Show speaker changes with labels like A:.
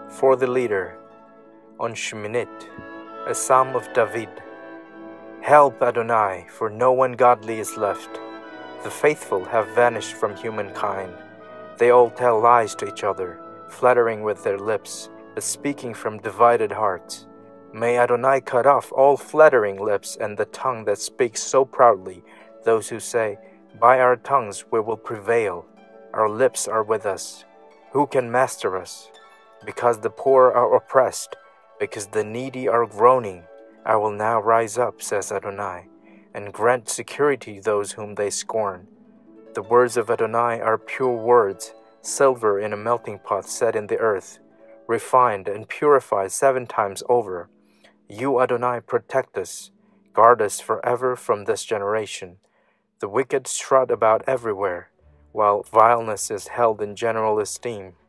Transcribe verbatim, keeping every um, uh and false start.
A: For the leader, on Sheminit, a psalm of David. Help, Adonai, for no one godly is left. The faithful have vanished from humankind. They all tell lies to each other, flattering with their lips, but speaking from divided hearts. May Adonai cut off all flattering lips and the tongue that speaks so proudly, those who say, by our tongues we will prevail. Our lips are with us. Who can master us? Because the poor are oppressed, because the needy are groaning, I will now rise up, says Adonai, and grant security to those whom they scorn. The words of Adonai are pure words, silver in a melting pot set in the earth, refined and purified seven times over. You, Adonai, protect us, guard us forever from this generation. The wicked strut about everywhere, while vileness is held in general esteem.